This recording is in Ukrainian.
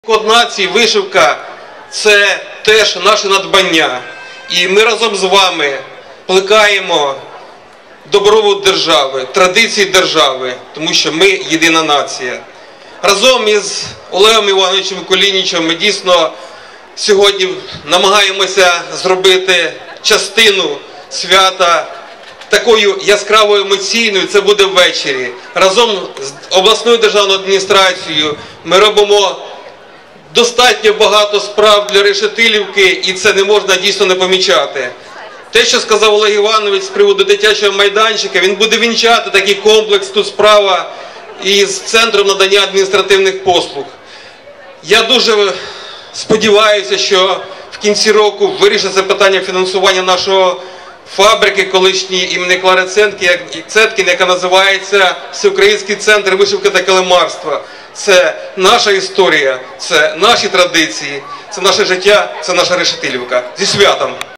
Код нації, вишивка – це теж наше надбання. І ми разом з вами плекаємо добробут держави, традиції держави, тому що ми єдина нація. Разом із Олегом Івановичем Кулінічем ми дійсно сьогодні намагаємося зробити частину свята такою яскравою емоційною, це буде ввечері. Разом з обласною державною адміністрацією ми робимо достатньо багато справ для Решетилівки, і це не можна дійсно не помічати. Те, що сказав Олег Іванович з приводу дитячого майданчика, він буде вінчати такий комплекс, тут справа із Центром надання адміністративних послуг. Я дуже сподіваюся, що в кінці року вирішиться питання фінансування нашої фабрики колишньої імені Клари Цеткін, яка називається Всеукраїнський центр вишивки та килимарства. Це наша історія, це наші традиції, це наше життя, це наша Решетилівка. Зі святом!